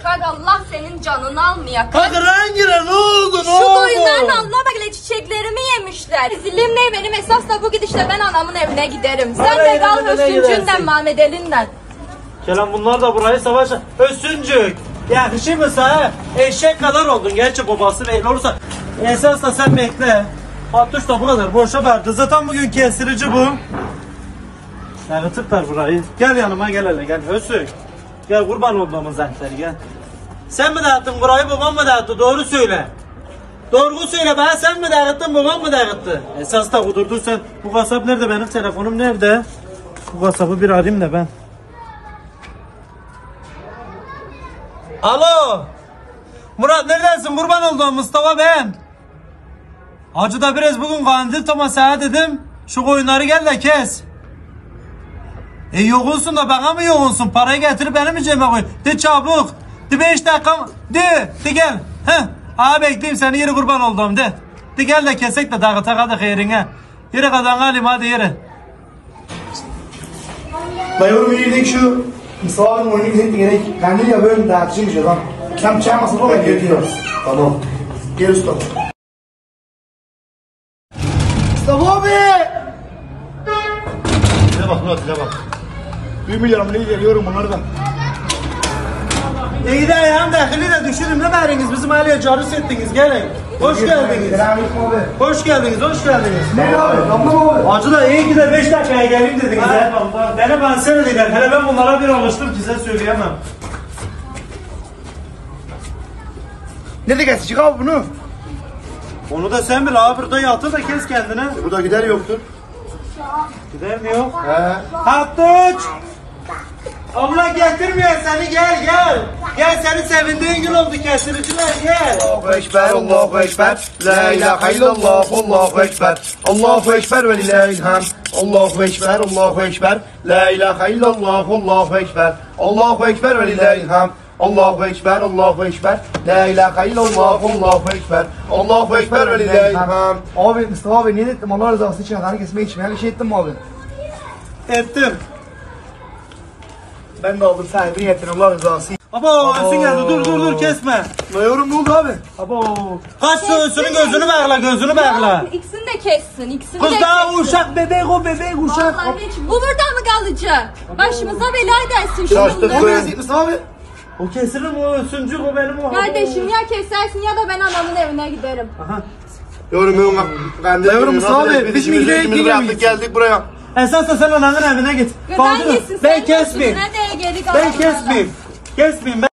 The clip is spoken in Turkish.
Bak Allah senin canını almaya. Bak Rengile ne oldu? Şu koyunların alnına bak hele çiçeklerimi yemişler. Zilim ne benim esas da bu gidişle ben anamın evine giderim. Sen de kal Hüsnücüğünden Mehmet Elinden. Kelam bunlar da burayı savaşa. Hüsnücük. Yakışır mı sana? Eşek kadar oldun. Gerçi babası belli olursa. Esas da sen bekle. Hattuş da bu kadar. Boşa verdi. Zaten bugün kestirici bu. Dağıtıp ver burayı. Gel yanıma gel hele gel. Hüsnü. Gel kurban olduğumuz zentleri gel. Sen mi dağıttın burayı babam mı dağıttı? Doğru söyle. Doğru söyle bana, sen mi dağıttın babam mı dağıttı? Esas da kudurdun sen. Bu kasap nerede, benim telefonum nerede? Bu kasabı bir arayayım da ben. Alo. Murat neredesin? Kurban olduğum Mustafa ben. Hacı'da biraz bugün kandil toma saat dedim. Şu koyunları gel de kes. Yoğunsun da bana mı yoğunsun? Parayı getirip benim mi cebime koy? De çabuk. De 5 dakika. De gel. Heh. Aha bekleyeyim seni, yürü kurban olduğum de. De gel de kesek de dağıtak hadi hayrine. Yürü kadın alayım hadi yürü. Dayıyorum yerdeki şu Mustafa'nın oyunu gidip gerek. Kendi ya böyle dağıtçıymış adam. Sen bıçağı masada ben getiriyorum. Tamam. Gel usta. Mustafa abi! Dile bak Murat, dile bak. 1 milyonum ne geliyorum bunlardan. İyi de ayağım dahili de düşürün ne veriniz, bizim aileye carus ettiniz, gelin. Hoş geldiniz. Selamünaleyküm abi. Hoş geldiniz, hoş geldiniz. Ne abi? Ablam abi. Hacı da iyi ki de 5 dakikaya geleyim dediniz he. Beni bansana dediler, hele ben bunlara bir alıştım ki size söyleyemem. Ne de kesecek abi bunu? Onu da sen bil abi, burada yatır da kes kendine. Burada gider yoktur. Gider mi yok? He. Hattuç! Abla getirmiyor seni, gel gel. Gel, seni sevindiğin gün oldu, kestiriciler gel. Allahu Ekber, Allahu Ekber, La ilahe illallah, Allahu Ekber, Allahu Ekber ve lillahil hamd, Allahu Ekber, Allahu Ekber, La ilahe illallah, Allahu Ekber, Allahu Ekber ve lillahil hamd, Allahu Ekber, Allahu Ekber, La ilahe illallah, Allahu Ekber, Allahu Ekber ve lillahil hamd. Abi Mustafa abi niyet ettim Allah rızası için kanı kesmeyi içmeye bir şey ettim mi abi? Ettim. Ben de aldım sahibi niyetin Allah rızası. Abo, Esin geldi, dur kesme. Dayıyorum ne oldu abi? Abo. Kaç söğüsünün gözünü bağla, gözünü bağla. İkisini de kessin, ikisini Kız de daha kessin. uşak, bebek o bebek uşak. Vallahi hiç bu burada mı kalacak? Başımıza bela edersin Şaştık şunu. bu yazık Mustafa abi. O kesilir mi, o ösüncük, o benim o. Kardeşim ya kesersin ya da ben anamın evine giderim. Dayıyorum Mustafa abi. Biz mi gidelim? Geldik buraya. Esas da sen ananın evine git. Gıdan gitsin, Ben sen kesmeyeyim. götürsün, hadi geri Ben kesmeyeyim. Kesmeyeyim ben.